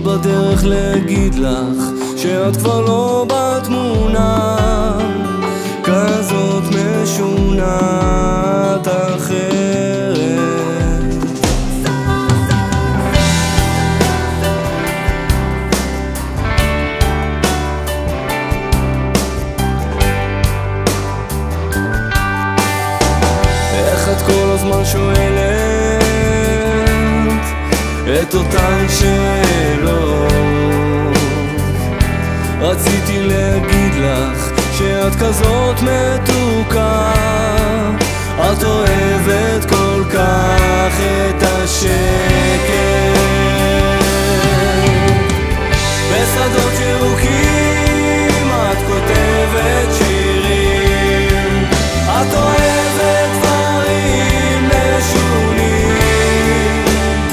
בדרך להגיד לך שאת כבר לא בתמונה, כזאת משונה, את אחרת. איך את כל הזמן שואלת את אותן שאלות? רציתי להגיד לך שאת כזאת מתוקה, את אוהבת כל כך את השקט. בשדות ירוקים את כותבת שירים, את אוהבת דברים משונים,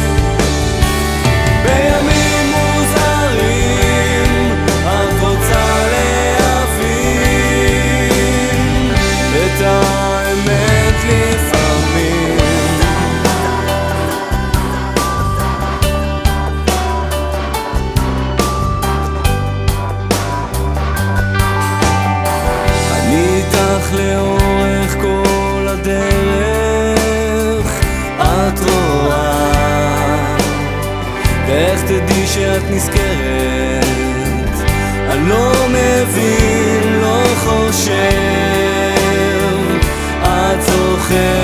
בימים מוזרים את רוצה להבין את האמת לפעמים. אני איתך לאורך כל הדרך, את רואה, ואיך תדעי שאת נזכרת? אני לא מבין, לא חושב, את זוכרת.